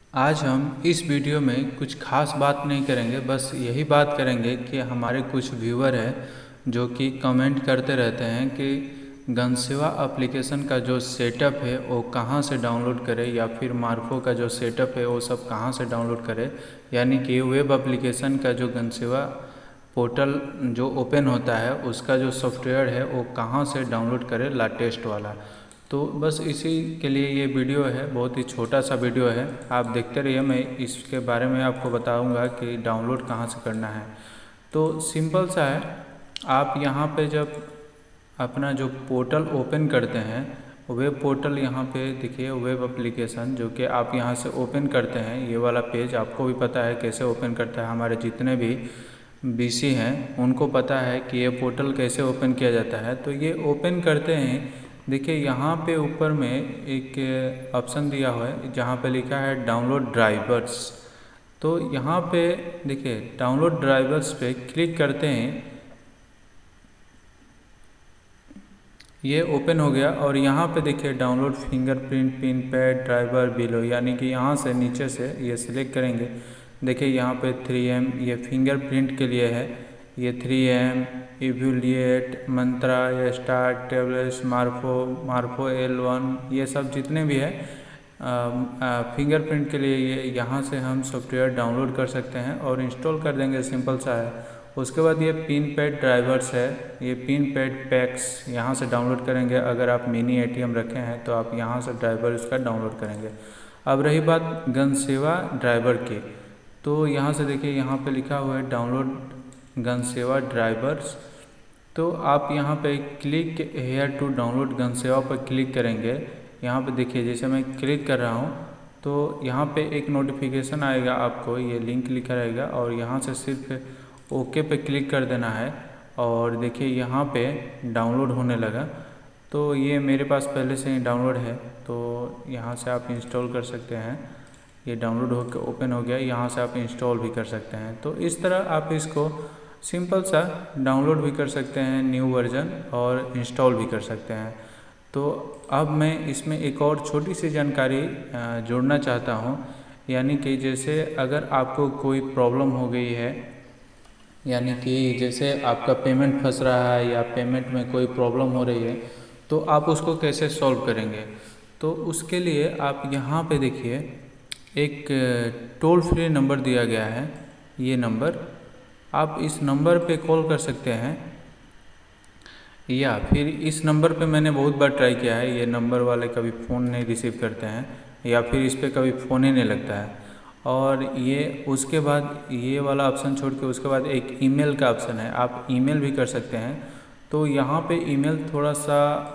आज हम इस वीडियो में कुछ खास बात नहीं करेंगे, बस यही बात करेंगे कि हमारे कुछ व्यूअर हैं जो कि कमेंट करते रहते हैं कि गनसेवा एप्लीकेशन का जो सेटअप है वो कहाँ से डाउनलोड करें, या फिर मार्फो का जो सेटअप है वो सब कहाँ से डाउनलोड करें। यानी कि वेब एप्लीकेशन का जो गनसेवा पोर्टल जो ओपन होता है उसका जो सॉफ्टवेयर है वो कहाँ से डाउनलोड करें, लेटेस्ट वाला। तो बस इसी के लिए ये वीडियो है, बहुत ही छोटा सा वीडियो है, आप देखते रहिए। मैं इसके बारे में आपको बताऊंगा कि डाउनलोड कहाँ से करना है। तो सिंपल सा है, आप यहाँ पे जब अपना जो पोर्टल ओपन करते हैं, वेब पोर्टल यहाँ पे देखिए, वेब एप्लीकेशन जो कि आप यहाँ से ओपन करते हैं, ये वाला पेज आपको भी पता है कैसे ओपन करता है। हमारे जितने भी बीसी हैं उनको पता है कि ये पोर्टल कैसे ओपन किया जाता है। तो ये ओपन करते हैं, देखिए यहाँ पे ऊपर में एक ऑप्शन दिया हुआ है जहाँ पे लिखा है डाउनलोड ड्राइवर्स। तो यहाँ पे देखिए डाउनलोड ड्राइवर्स पे क्लिक करते हैं, ये ओपन हो गया। और यहाँ पे देखिए download fingerprint pin pad driver below, यानी कि यहाँ से नीचे से ये सिलेक्ट करेंगे। देखिए यहाँ पे 3M ये फिंगरप्रिंट के लिए है, ये 3M इवोल्यूट मंत्रा या स्टार टेबलेट्स मार्फो L1 ये सब जितने भी है फिंगरप्रिंट के लिए, ये यहाँ से हम सॉफ्टवेयर डाउनलोड कर सकते हैं और इंस्टॉल कर देंगे, सिंपल सा है। उसके बाद ये पिन पैड ड्राइवर्स है, ये पिन पैड पैक्स यहाँ से डाउनलोड करेंगे। अगर आप मिनी ATM रखे हैं तो आप यहाँ से ड्राइवर इसका डाउनलोड करेंगे। अब रही बात गनसेवा ड्राइवर की, तो यहाँ से देखिए यहाँ पे लिखा हुआ है डाउनलोड गनसेवा ड्राइवर्स। तो आप यहाँ पे क्लिक हेयर टू डाउनलोड गनसेवा पर क्लिक करेंगे। यहाँ पे देखिए जैसे मैं क्लिक कर रहा हूँ तो यहाँ पे एक नोटिफिकेशन आएगा, आपको ये लिंक लिखा रहेगा और यहाँ से सिर्फ ओके पे क्लिक कर देना है। और देखिए यहाँ पे डाउनलोड होने लगा। तो ये मेरे पास पहले से ही डाउनलोड है, तो यहाँ से आप इंस्टॉल कर सकते हैं। ये डाउनलोड होकर ओपन हो गया, यहाँ से आप इंस्टॉल भी कर सकते हैं। तो इस तरह आप इसको सिंपल सा डाउनलोड भी कर सकते हैं न्यू वर्जन, और इंस्टॉल भी कर सकते हैं। तो अब मैं इसमें एक और छोटी सी जानकारी जोड़ना चाहता हूँ, यानी कि जैसे अगर आपको कोई प्रॉब्लम हो गई है, यानी कि जैसे आपका पेमेंट फंस रहा है या पेमेंट में कोई प्रॉब्लम हो रही है, तो आप उसको कैसे सॉल्व करेंगे। तो उसके लिए आप यहाँ पे देखिए एक टोल फ्री नंबर दिया गया है, ये नंबर आप इस नंबर पे कॉल कर सकते हैं, या फिर इस नंबर पे मैंने बहुत बार ट्राई किया है, ये नंबर वाले कभी फ़ोन नहीं रिसीव करते हैं या फिर इस पर कभी फ़ोन ही नहीं लगता है। और ये उसके बाद ये वाला ऑप्शन छोड़ के उसके बाद एक ईमेल का ऑप्शन है, आप ईमेल भी कर सकते हैं। तो यहाँ पे ईमेल थोड़ा सा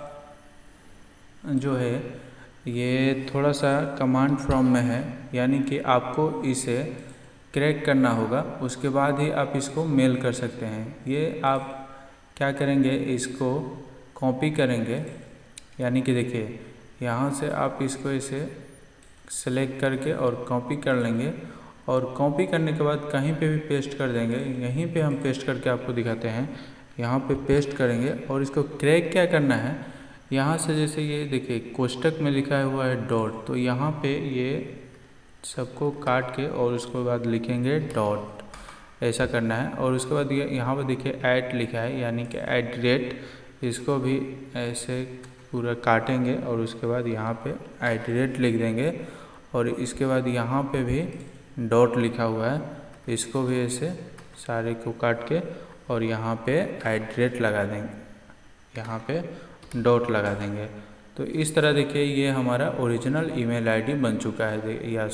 जो है ये थोड़ा सा कमांड फ्रॉम में है, यानी कि आपको इसे क्रैक करना होगा, उसके बाद ही आप इसको मेल कर सकते हैं। ये आप क्या करेंगे, इसको कॉपी करेंगे, यानी कि देखिए यहाँ से आप इसको इसे सेलेक्ट करके और कॉपी कर लेंगे, और कॉपी करने के बाद कहीं पे भी पेस्ट कर देंगे। यहीं पे हम पेस्ट करके आपको दिखाते हैं, यहाँ पे पेस्ट करेंगे और इसको क्रैक क्या करना है, यहाँ से जैसे ये देखिए कोष्टक में लिखा हुआ है डॉट, तो यहाँ पे ये सबको काट के और उसके बाद लिखेंगे डॉट, ऐसा करना है। और उसके बाद ये यहाँ पे देखिए ऐट लिखा है, यानी कि @ इसको भी ऐसे पूरा काटेंगे और उसके बाद यहाँ पे @ लिख देंगे, और इसके बाद यहाँ पे भी डॉट लिखा हुआ है, इसको भी ऐसे सारे को काट के और यहाँ पे @ लगा देंगे, यहाँ पे डॉट लगा देंगे। तो इस तरह देखिए ये हमारा ओरिजिनल ईमेल आईडी बन चुका है, या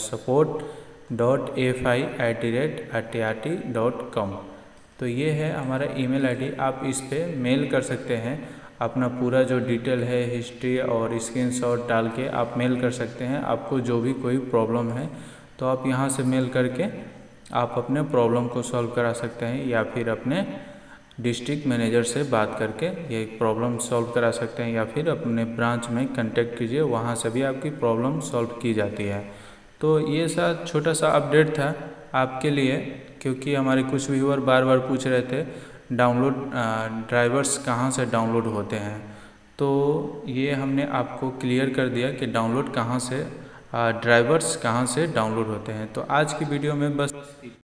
support.fi@@.com। तो ये है हमारा ईमेल आईडी, आप इस पर मेल कर सकते हैं अपना पूरा जो डिटेल है, हिस्ट्री और स्क्रीनशॉट डाल के आप मेल कर सकते हैं। आपको जो भी कोई प्रॉब्लम है तो आप यहाँ से मेल करके आप अपने प्रॉब्लम को सॉल्व करा सकते हैं, या फिर अपने डिस्ट्रिक्ट मैनेजर से बात करके ये प्रॉब्लम सॉल्व करा सकते हैं, या फिर अपने ब्रांच में कांटेक्ट कीजिए, वहाँ से भी आपकी प्रॉब्लम सॉल्व की जाती है। तो ये सा छोटा सा अपडेट था आपके लिए, क्योंकि हमारे कुछ व्यूअर बार बार पूछ रहे थे डाउनलोड ड्राइवर्स कहाँ से डाउनलोड होते हैं। तो ये हमने आपको क्लियर कर दिया कि डाउनलोड कहाँ से ड्राइवर्स कहाँ से डाउनलोड होते हैं। तो आज की वीडियो में बस